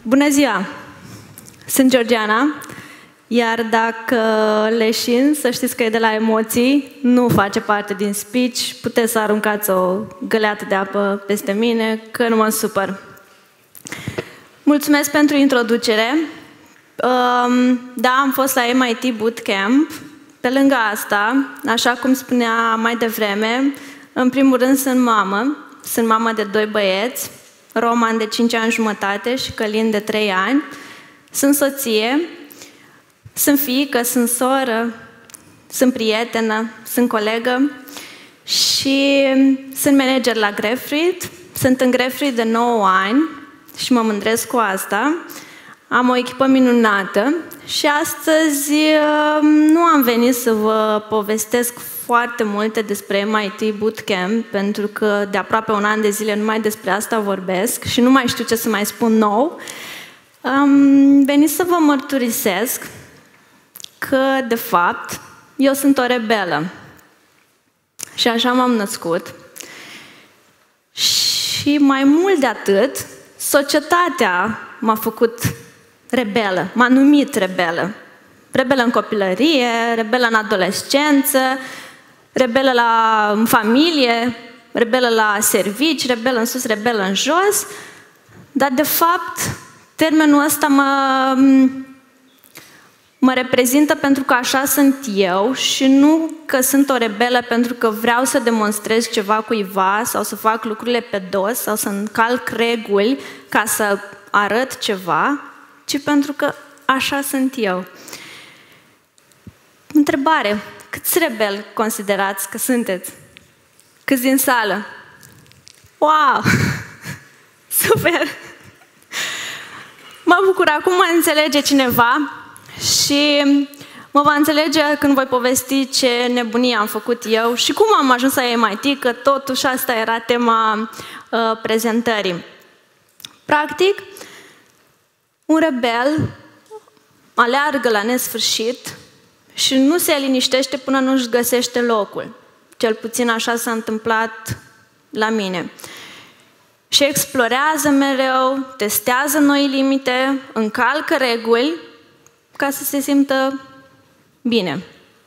Bună ziua! Sunt Georgiana, iar dacă leșin, să știți că e de la emoții, nu face parte din speech, puteți să aruncați o găleată de apă peste mine, că nu mă supăr. Mulțumesc pentru introducere. Da, am fost la MIT Bootcamp. Pe lângă asta, așa cum spunea mai devreme, în primul rând sunt mamă. Sunt mamă de 2 băieți, Roman de 5 ani jumătate și Călin de 3 ani. Sunt soție, sunt fiică, sunt soră, sunt prietenă, sunt colegă și sunt manager la Grapefruit. Sunt în Grapefruit de 9 ani și mă mândresc cu asta. Am o echipă minunată și astăzi nu am venit să vă povestesc foarte multe despre MIT Bootcamp, pentru că de aproape un an de zile numai despre asta vorbesc și nu mai știu ce să mai spun nou. Am venit să vă mărturisesc că, de fapt, eu sunt o rebelă. Și așa m-am născut. Și mai mult de atât, societatea m-a făcut rebelă, m-a numit rebelă. Rebelă în copilărie, rebelă în adolescență, rebelă în familie, rebelă la servici, rebelă în sus, rebelă în jos. Dar, de fapt, termenul ăsta mă reprezintă pentru că așa sunt eu și nu că sunt o rebelă pentru că vreau să demonstrez ceva cuiva sau să fac lucrurile pe dos sau să încalc reguli ca să arăt ceva, ci pentru că așa sunt eu. Întrebare. Câți rebeli considerați că sunteți? Câți din sală? Wow! Super! Mă bucur, acum mă înțelege cineva și mă va înțelege când voi povesti ce nebunie am făcut eu și cum am ajuns la MIT, că totuși asta era tema prezentării. Practic, un rebel aleargă la nesfârșit și nu se liniștește până nu își găsește locul. Cel puțin așa s-a întâmplat la mine. Și explorează mereu, testează noi limite, încalcă reguli ca să se simtă bine.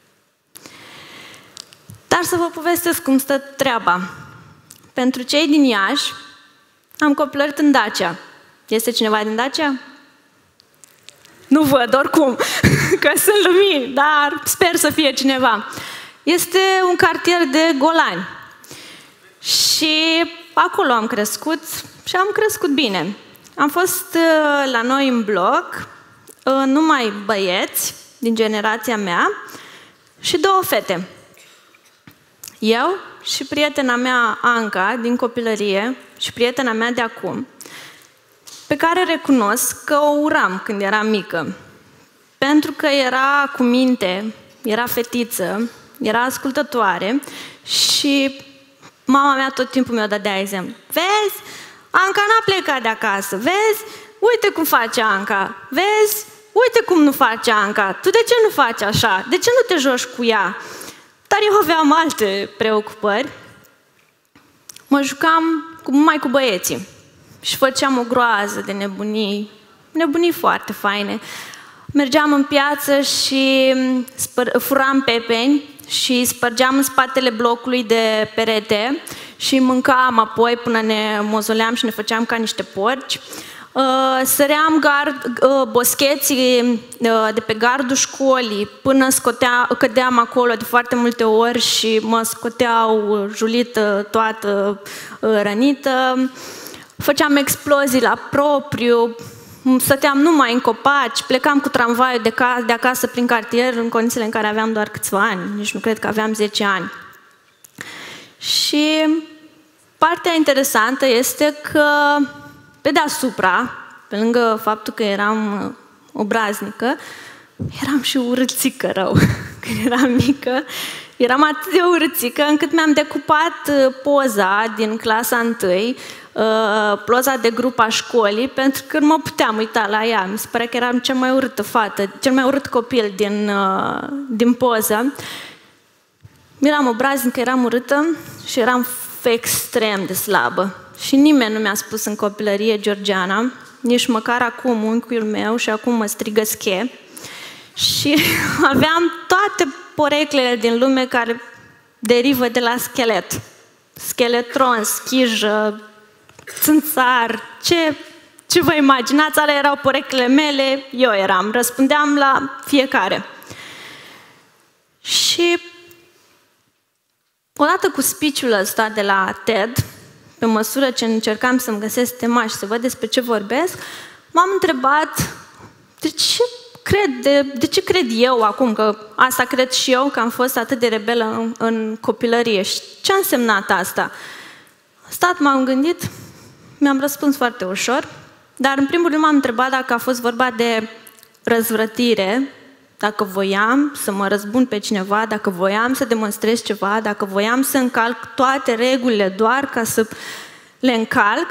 Dar să vă povestesc cum stă treaba. Pentru cei din Iași, am copilărit în Dacia. Este cineva din Dacia? Nu văd, oricum, că sunt lumini, dar sper să fie cineva. Este un cartier de golani. Și acolo am crescut și am crescut bine. Am fost la noi în bloc, numai băieți din generația mea și 2 fete. Eu și prietena mea, Anca, din copilărie, și prietena mea de acum, pe care recunosc că o uram când eram mică. Pentru că era cu minte, era fetiță, era ascultătoare și mama mea tot timpul mi-o dădea exemplu. Vezi? Anca n-a plecat de acasă. Vezi? Uite cum face Anca. Vezi? Uite cum nu face Anca. Tu de ce nu faci așa? De ce nu te joci cu ea? Dar eu aveam alte preocupări. Mă jucam numai cu băieții. Și făceam o groază de nebunii. Nebunii foarte faine. Mergeam în piață și furam pepeni și spărgeam în spatele blocului de perete și mâncam apoi până ne mozoleam și ne făceam ca niște porci. Săream boscheții de pe gardul școlii până cădeam acolo de foarte multe ori și mă scoteau julită toată rănită. Făceam explozii la propriu, stăteam numai în copaci, plecam cu tramvaiul de acasă prin cartier în condițiile în care aveam doar câțiva ani, nici nu cred că aveam 10 ani. Și partea interesantă este că pe deasupra, pe lângă faptul că eram obraznică, eram și urâțică rău. Când eram mică, eram atât de urâțică încât mi-am decupat poza din clasa 1, poza de grup a școlii, pentru că nu mă puteam uita la ea. Mi se părea că eram cea mai urâtă fată, cel mai urât copil din poză. Eram obraznică, eram urâtă și eram extrem de slabă. Și nimeni nu mi-a spus în copilărie, Georgiana, nici măcar acum unchiul meu și acum mă strigă Sche. Și aveam toate poreclele din lume care derivă de la schelet. Scheletron, schijă, țânțar, ce vă imaginați, alea erau poreclele mele, eu eram, răspundeam la fiecare. Și odată cu speech-ul ăsta de la TED, pe măsură ce încercam să-mi găsesc tema și să văd despre ce vorbesc, m-am întrebat de ce cred eu acum, că asta cred și eu, că am fost atât de rebelă în copilărie. Și ce a însemnat asta? M-am gândit, mi-am răspuns foarte ușor, dar în primul rând m-am întrebat dacă a fost vorba de răzvrătire, dacă voiam să mă răzbun pe cineva, dacă voiam să demonstrez ceva, dacă voiam să încalc toate regulile doar ca să le încalc,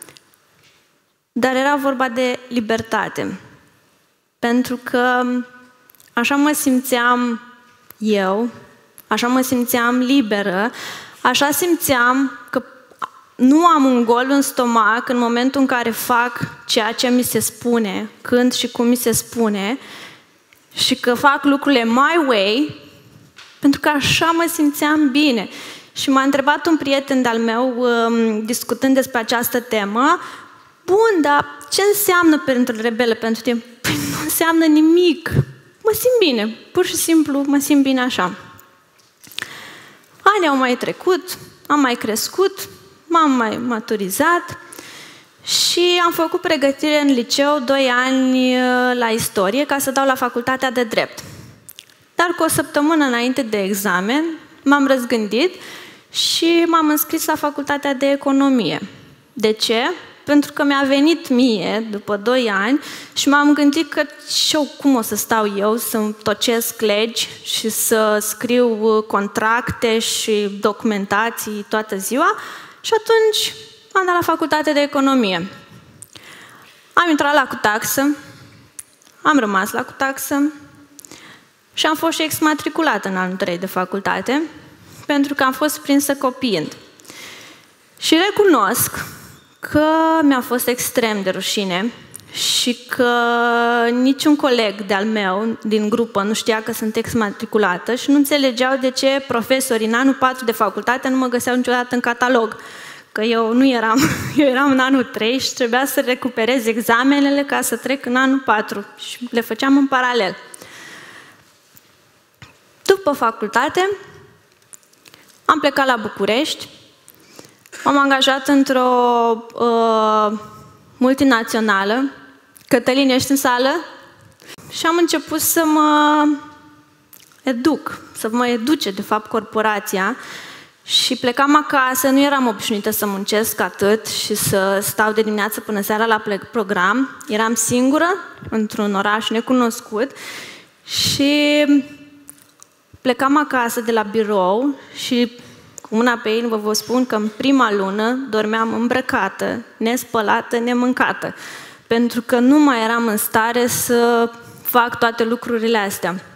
dar era vorba de libertate. Pentru că așa mă simțeam eu, așa mă simțeam liberă, așa simțeam că nu am un gol în stomac în momentul în care fac ceea ce mi se spune, când și cum mi se spune, și că fac lucrurile my way, pentru că așa mă simțeam bine. Și m-a întrebat un prieten de-al meu, discutând despre această temă, bun, dar ce înseamnă pentru rebele pentru tine? Păi nu înseamnă nimic. Mă simt bine, pur și simplu mă simt bine așa. Anii au mai trecut, am mai crescut, m-am mai maturizat și am făcut pregătire în liceu 2 ani la istorie ca să dau la facultatea de drept. Dar cu o săptămână înainte de examen m-am răzgândit și m-am înscris la facultatea de economie. De ce? Pentru că mi-a venit mie, după 2 ani, și m-am gândit că cum o să stau eu să-mi tocesc legi și să scriu contracte și documentații toată ziua, și atunci am dat la facultate de economie. Am intrat la cutaxă, am rămas la cutaxă și am fost și exmatriculată în anul 3 de facultate, pentru că am fost prinsă copiind. Și recunosc că mi-a fost extrem de rușine și că niciun coleg de-al meu din grupă nu știa că sunt exmatriculată și nu înțelegeau de ce profesorii în anul 4 de facultate nu mă găseau niciodată în catalog. Că eu nu eram, eu eram în anul 3 și trebuia să recuperez examenele ca să trec în anul 4 și le făceam în paralel. După facultate am plecat la București. M-am angajat într-o multinațională. Cătălin, ești în sală? Și am început să mă educe, de fapt, corporația. Și plecam acasă, nu eram obișnuită să muncesc atât și să stau de dimineață până seara la program. Eram singură, într-un oraș necunoscut și plecam acasă de la birou și cu mâna pe inimă vă spun că în prima lună dormeam îmbrăcată, nespălată, nemâncată, pentru că nu mai eram în stare să fac toate lucrurile astea.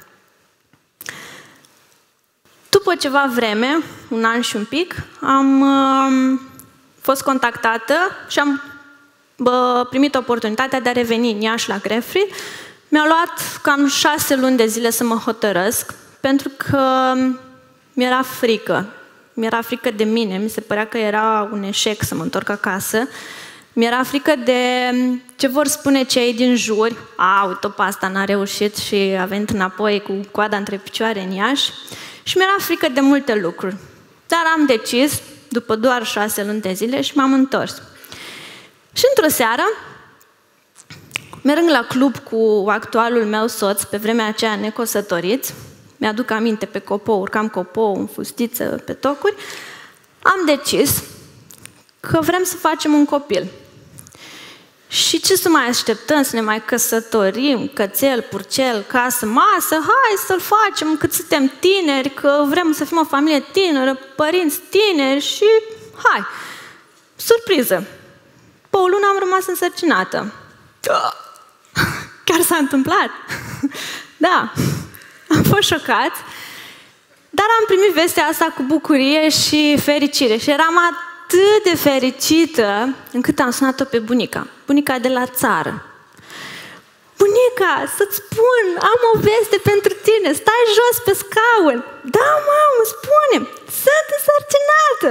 După ceva vreme, 1 an și un pic, am fost contactată și am primit oportunitatea de a reveni în Iași la Grapefruit. Mi-a luat cam 6 luni de zile să mă hotărăsc, pentru că mi-era frică. Mi-era frică de mine, mi se părea că era un eșec să mă întorc acasă. Mi-era frică de ce vor spune cei din jur. Uite-o pe asta, n-a reușit și a venit înapoi cu coada între picioare în Iași. Și mi-era frică de multe lucruri. Dar am decis, după doar 6 luni de zile, și m-am întors. Și într-o seară, mergând la club cu actualul meu soț, pe vremea aceea necăsătoriți, mi-aduc aminte pe copou, urcam copou, în fustiță, pe tocuri, am decis că vrem să facem un copil. Și ce să mai așteptăm, să ne mai căsătorim, cățel, purcel, casă, masă, hai să-l facem cât suntem tineri, că vrem să fim o familie tineră, părinți tineri și hai. Surpriză! Pe o lună am rămas însărcinată. Chiar s-a întâmplat? Da, am fost șocați, dar am primit vestea asta cu bucurie și fericire și eram atât de fericită încât am sunat-o pe bunica. bunica de la țară. Bunica, să-ți spun, am o veste pentru tine, stai jos pe scaun. Da, mamă, spune, sunt însărcinată.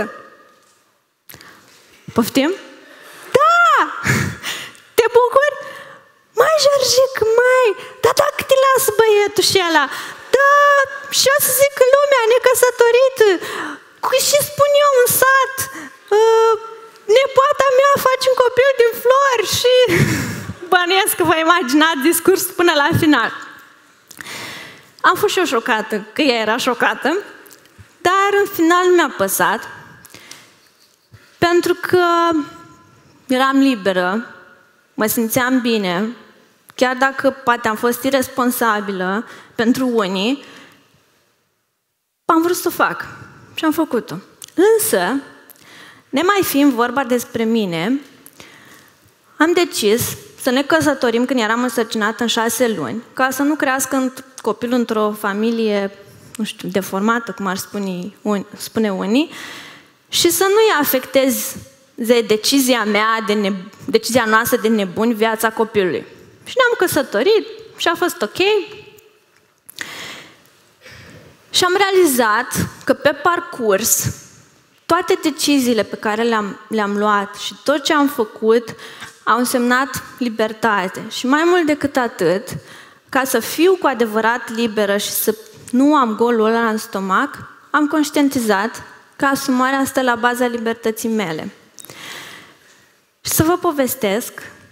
Poftim? Da! Te bucuri? Mai, Georgica, mai, dar dacă te lasă băietul și ăla, da, și o să zic lumea necăsătorită, și spun eu în sat, nepoata mea face un copil din flori și... Bănuiesc că vă imaginați discursul până la final. Am fost și eu șocată, că ea era șocată, dar în final nu mi-a păsat, pentru că eram liberă, mă simțeam bine, chiar dacă poate am fost iresponsabilă pentru unii, am vrut să o fac și am făcut-o. Însă, nemai fiind vorba despre mine, am decis să ne căsătorim când eram însărcinată în 6 luni, ca să nu crească copilul într-o familie, nu știu, deformată, cum ar spune unii, și să nu-i afectez decizia mea, decizia noastră de nebuni, viața copilului. Și ne-am căsătorit și a fost ok. Și am realizat că pe parcurs, toate deciziile pe care le-am luat și tot ce am făcut au însemnat libertate. Și mai mult decât atât, ca să fiu cu adevărat liberă și să nu am golul ăla în stomac, am conștientizat că asumarea stă la baza libertății mele. Și să vă povestesc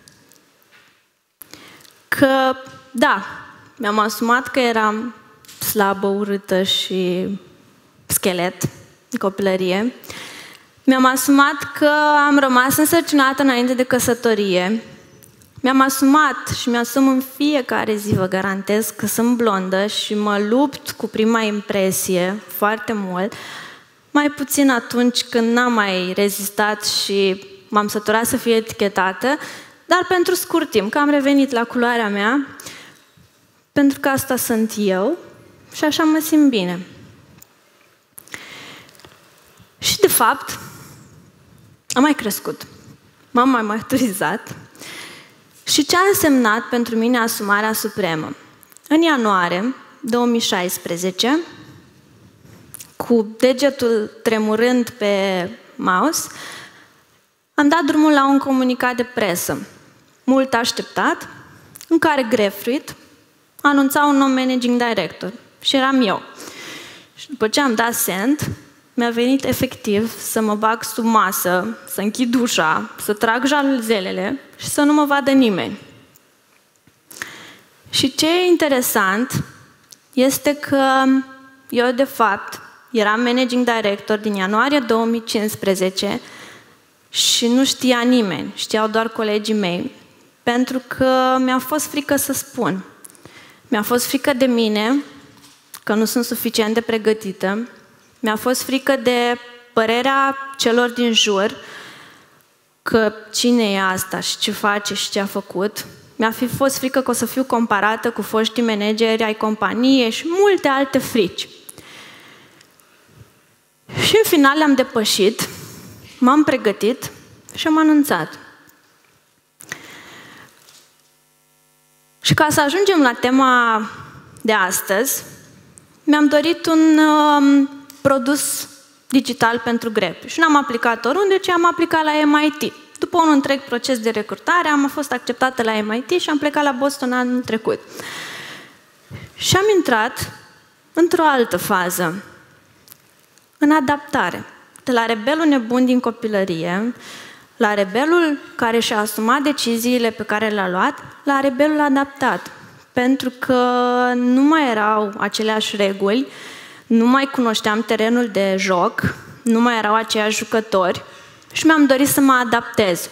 că, da, mi-am asumat că eram slabă, urâtă și schelet în copilărie. Mi-am asumat că am rămas însărcinată înainte de căsătorie. Mi-am asumat și mi-asum în fiecare zi, vă garantez, că sunt blondă și mă lupt cu prima impresie foarte mult, mai puțin atunci când n-am mai rezistat și m-am săturat să fiu etichetată, dar pentru scurt timp, că am revenit la culoarea mea, pentru că asta sunt eu și așa mă simt bine. Și, de fapt, am mai crescut, m-am mai maturizat. Și ce a însemnat pentru mine asumarea supremă? În ianuarie 2016, cu degetul tremurând pe mouse, am dat drumul la un comunicat de presă, mult așteptat, în care Grapefruit anunța un nou managing director. Și eram eu. Și după ce am dat send, mi-a venit efectiv să mă bag sub masă, să închid ușa, să trag jaluzelele și să nu mă vadă nimeni. Și ce e interesant este că eu, de fapt, eram managing director din ianuarie 2015 și nu știa nimeni, știau doar colegii mei, pentru că mi-a fost frică să spun. Mi-a fost frică de mine, că nu sunt suficient de pregătită, mi-a fost frică de părerea celor din jur, că cine e asta și ce face și ce a făcut. Mi-a fost frică că o să fiu comparată cu foștii manageri ai companiei și multe alte frici. Și în final le-am depășit, m-am pregătit și am anunțat. Și ca să ajungem la tema de astăzi, mi-am dorit un produs digital pentru Grapefruit. Și n-am aplicat oriunde, ci am aplicat la MIT. După un întreg proces de recrutare, am fost acceptată la MIT și am plecat la Boston anul trecut. Și am intrat într-o altă fază, în adaptare. De la rebelul nebun din copilărie, la rebelul care și-a asumat deciziile pe care le-a luat, la rebelul adaptat. Pentru că nu mai erau aceleași reguli, nu mai cunoșteam terenul de joc, nu mai erau aceiași jucători și mi-am dorit să mă adaptez.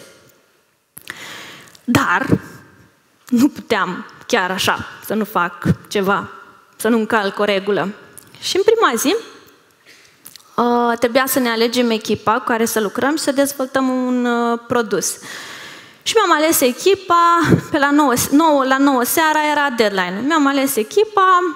Dar nu puteam chiar așa să nu fac ceva, să nu încalc o regulă. Și în prima zi trebuia să ne alegem echipa cu care să lucrăm și să dezvoltăm un produs. Și mi-am ales echipa, pe la 9 seara era deadline. Mi-am ales echipa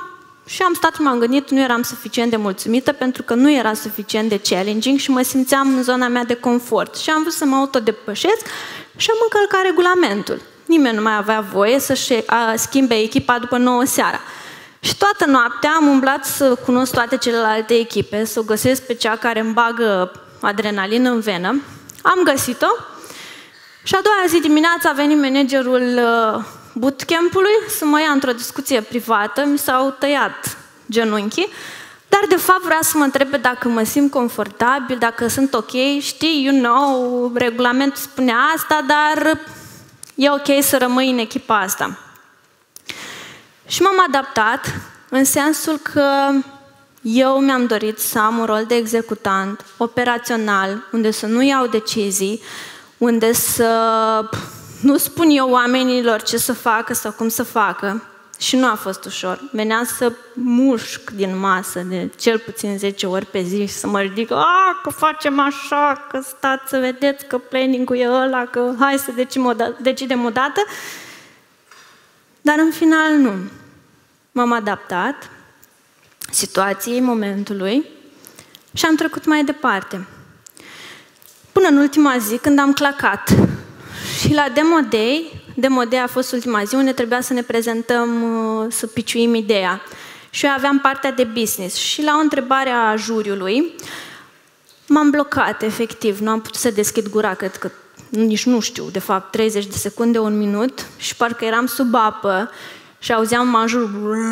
și am stat, m-am gândit, nu eram suficient de mulțumită pentru că nu era suficient de challenging și mă simțeam în zona mea de confort. Și am vrut să mă autodepășesc și am încălcat regulamentul. Nimeni nu mai avea voie să-și schimbe echipa după 9 seara. Și toată noaptea am umblat să cunosc toate celelalte echipe, să o găsesc pe cea care îmi bagă adrenalină în venă. Am găsit-o și a doua zi dimineața a venit managerul bootcamp-ului să mă ia într-o discuție privată, mi s-au tăiat genunchii, dar de fapt vrea să mă întrebe dacă mă simt confortabil, dacă sunt ok. Știi, regulamentul spune asta, dar e ok să rămâi în echipa asta. Și m-am adaptat în sensul că eu mi-am dorit să am un rol de executant, operațional, unde să nu iau decizii, unde să nu spun eu oamenilor ce să facă sau cum să facă. Și nu a fost ușor. Venea să mușc din masă de cel puțin 10 ori pe zi și să mă ridic, că facem așa, că stați să vedeți că planning-ul e ăla, că hai să decidem odată. Dar în final nu. M-am adaptat situației, momentului și am trecut mai departe. Până în ultima zi, când am clacat. Și la Demo Day a fost ultima zi unde trebuia să ne prezentăm, să piciuim ideea. Și eu aveam partea de business. Și la o întrebare a juriului, m-am blocat, efectiv. Nu am putut să deschid gura, cred că nici nu știu, de fapt, 30 de secunde, 1 minut. Și parcă eram sub apă și auzeam major.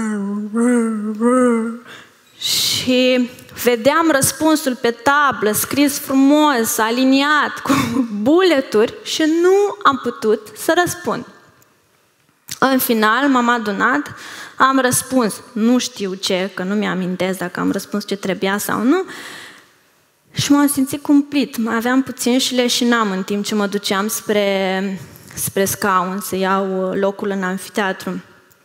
Și vedeam răspunsul pe tablă, scris frumos, aliniat, cu bulleturi și nu am putut să răspund. În final m-am adunat, am răspuns, nu știu ce, că nu mi-amintesc dacă am răspuns ce trebuia sau nu, și m-am simțit cumplit. Mai aveam puțin și leșinam în timp ce mă duceam spre scaun, să iau locul în amfiteatru.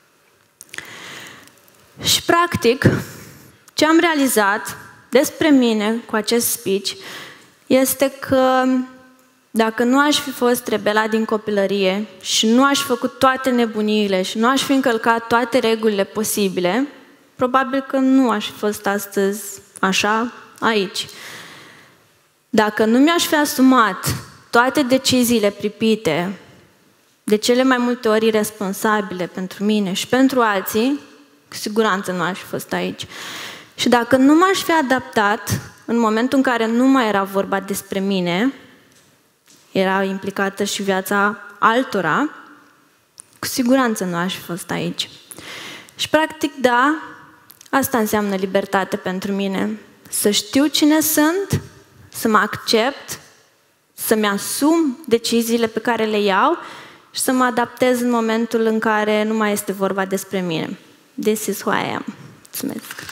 Și practic, ce am realizat despre mine cu acest speech este că dacă nu aș fi fost rebela din copilărie și nu aș fi făcut toate nebuniile și nu aș fi încălcat toate regulile posibile, probabil că nu aș fi fost astăzi așa aici. Dacă nu mi-aș fi asumat toate deciziile pripite, de cele mai multe ori irresponsabile pentru mine și pentru alții, cu siguranță nu aș fi fost aici. Și dacă nu m-aș fi adaptat în momentul în care nu mai era vorba despre mine, era implicată și viața altora, cu siguranță nu aș fi fost aici. Și practic, da, asta înseamnă libertate pentru mine. Să știu cine sunt, să mă accept, să-mi asum deciziile pe care le iau și să mă adaptez în momentul în care nu mai este vorba despre mine. This is who I am. Mulțumesc!